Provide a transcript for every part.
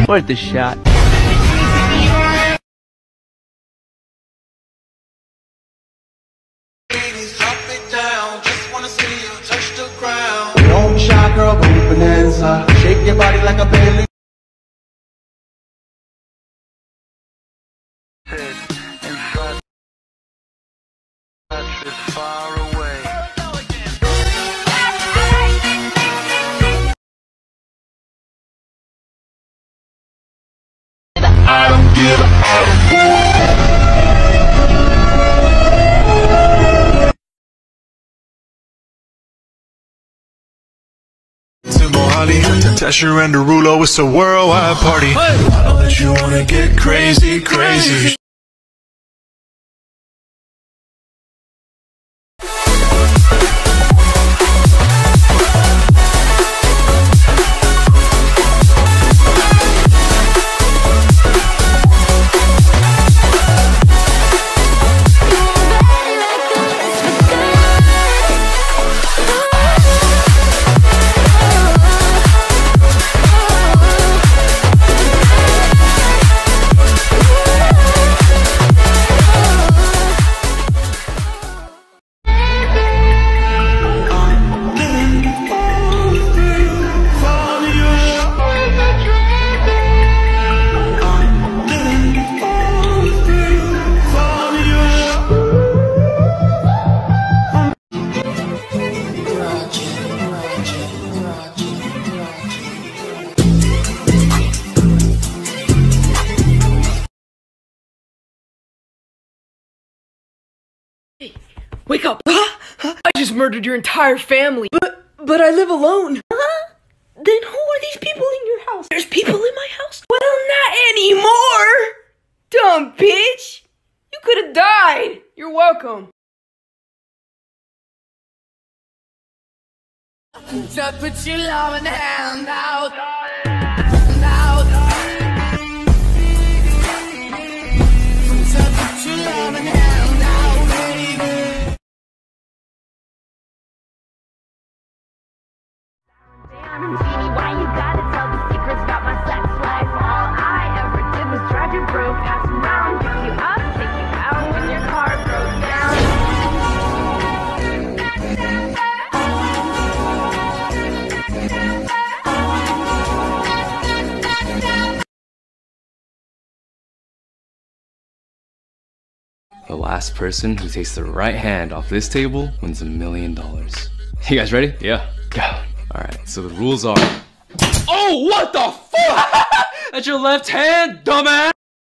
Worth the shot. Don't be shy, girl, go bonanza. Shake your body like a belly. Far away. I don't give a Mohali, Tesher and Derulo, it's a worldwide party. I know that you wanna get crazy, crazy. Wake up! I just murdered your entire family. But I live alone. Then who are these people in your house? There's people in my house? Well, not anymore! Dumb bitch! You could have died! You're welcome. Just put your loving hand out. Just put your loving hand out, baby. Why you gotta tell the secrets about my sex life? All I ever did was drive you broke, pass around, pick you up, take you out when your car broke down. The last person who takes the right hand off this table wins $1 million. You guys ready? Yeah. Go. Alright, so the rules are... Oh, what the fuck? That's your left hand, dumbass!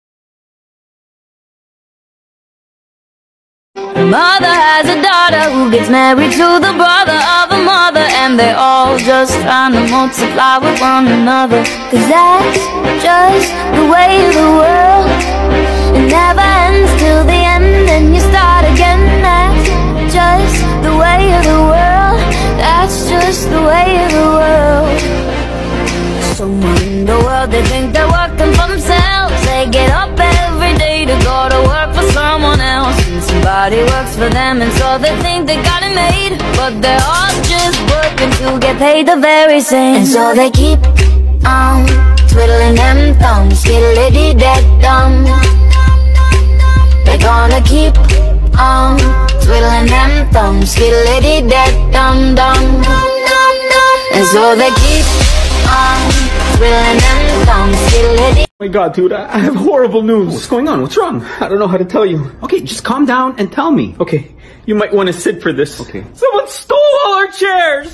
A mother has a daughter who gets married to the brother of a mother, and they're all just trying to multiply with one another. Cause that's just the way of the world. It never ends till the end, and you start again. That's just the way of the world. That's just the way of the world. Someone in the world, they think they're working for themselves. They get up every day to go to work for someone else, and somebody works for them, and so they think they got it made. But they're all just working to get paid the very same. And so they keep on twiddling them thumbs, skiddly-dee-dee-dum. They're gonna keep on twiddling them thumbs, skiddly-dee-dee-dum-dum. And so they keep on twiddling them thumbs, skiddly-dee. Oh my god, dude, I have horrible news. What's going on? What's wrong? I don't know how to tell you. Okay, just calm down and tell me. Okay, you might want to sit for this. Okay. Someone stole all our chairs!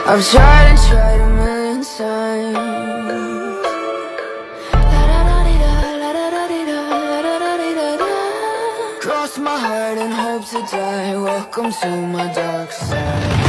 I've tried and tried a million times. Cross my heart and hope to die. Welcome to my dark side.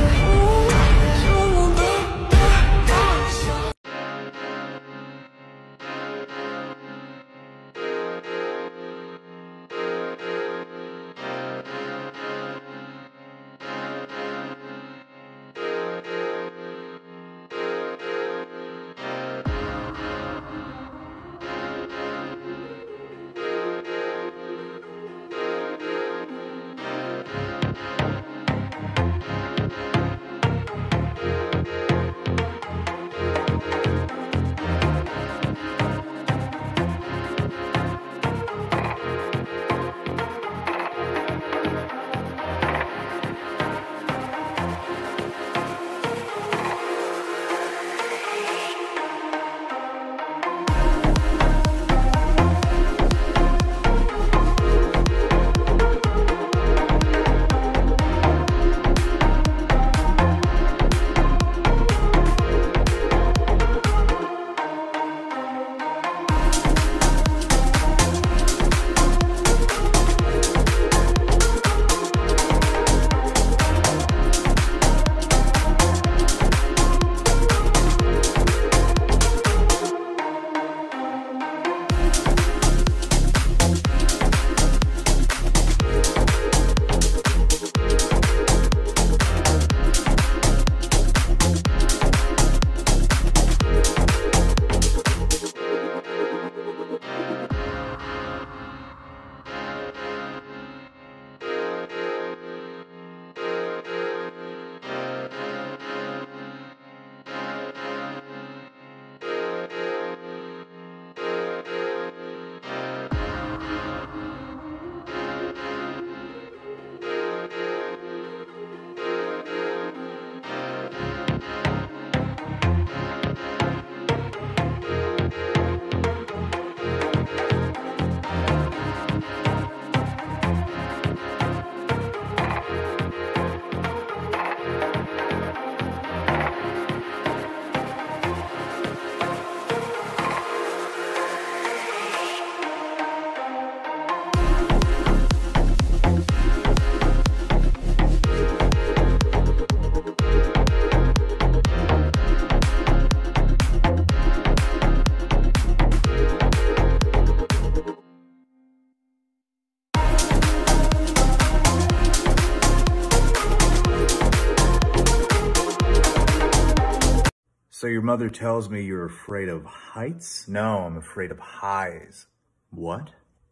So your mother tells me you're afraid of heights? No, I'm afraid of highs. What?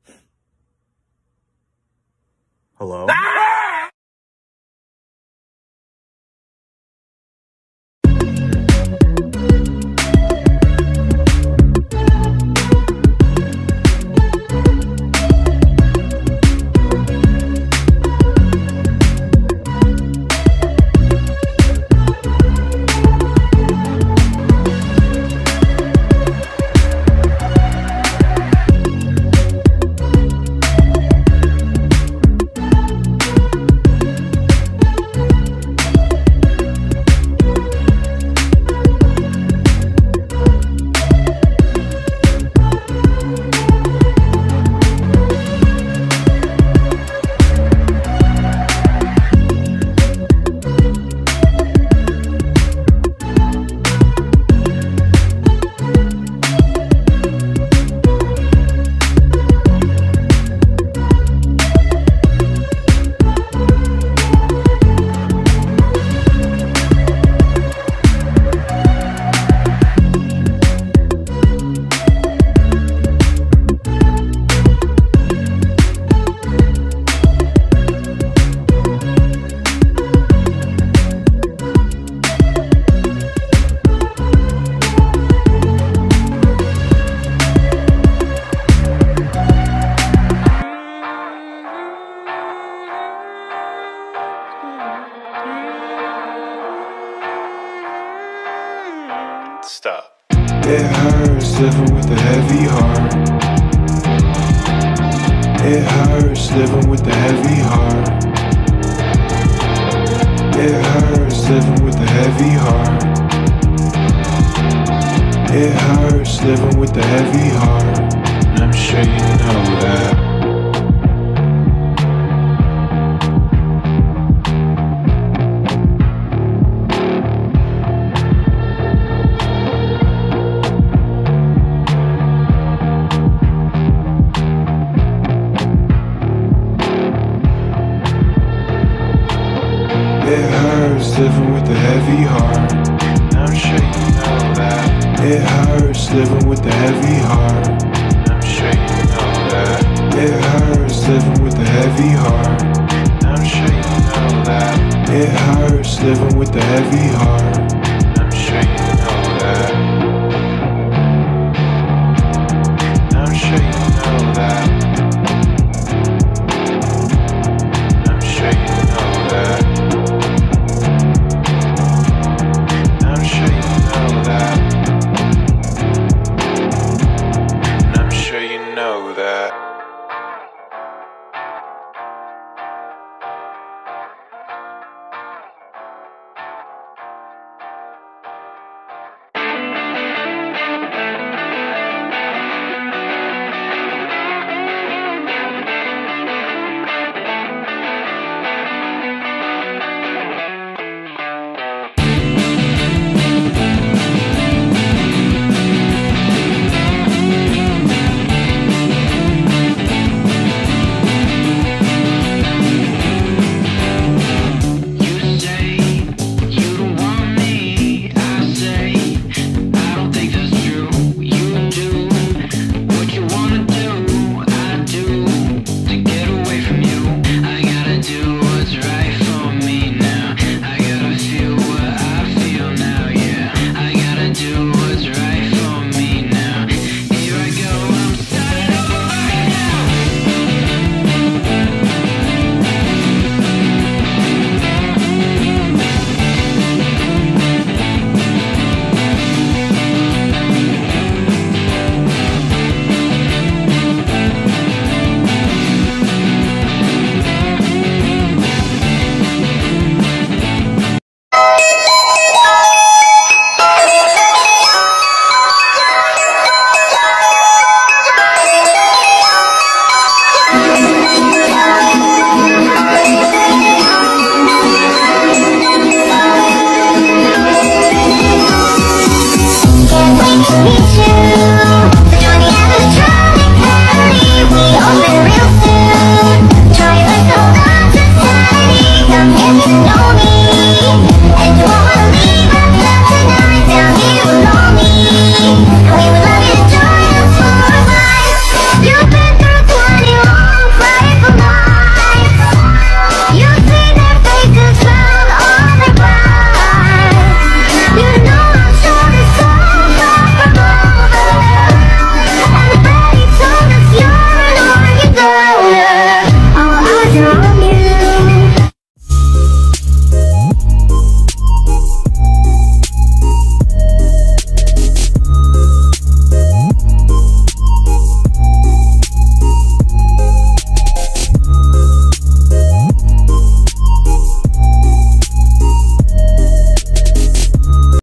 Hello? Stop. It hurts living with a heavy heart. It hurts living with a heavy heart. It hurts hurts living with a heavy heart. It hurts living with a heavy heart, and I'm sure you know that. It hurts living with a heavy heart. I'm sure you know that. It hurts living with a heavy heart. I'm sure you know that. It hurts living with a heavy heart. I'm sure you know that. It hurts living with a heavy heart. I'm sure you know that.